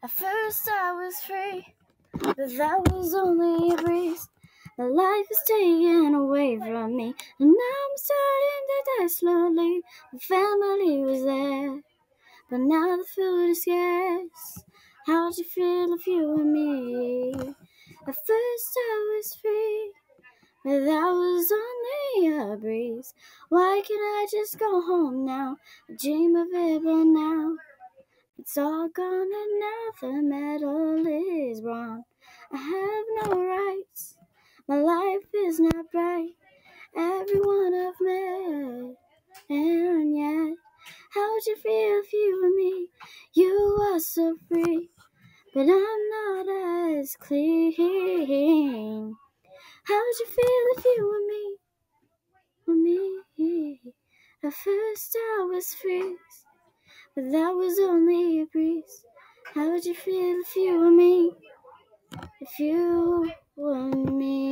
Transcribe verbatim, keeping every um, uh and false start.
At first I was free, but that was only a breeze. The life is taken away from me, and now I'm starting to die slowly. The family was there, but now the food is scarce. How'd you feel if you were me? At first I was free, but that was only a breeze. Why can't I just go home now? I dream of it, but now it's all gone, and now the metal is wrong. I have no rights, my life is not bright. Everyone I've met, and yet, how'd you feel if you were me? You are so free, but I'm not as clean. How'd you feel if you were me? Were me? At first I was free, but that was only a breeze. How would you feel if you were me? If you were me?